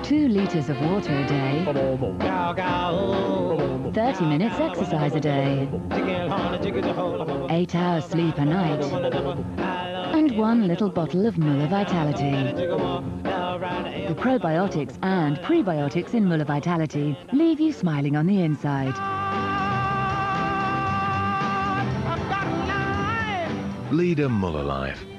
2 litres of water a day, 30 minutes exercise a day, 8 hours sleep a night, and 1 little bottle of Muller Vitality. The probiotics and prebiotics in Muller Vitality leave you smiling on the inside. Lead a Muller life.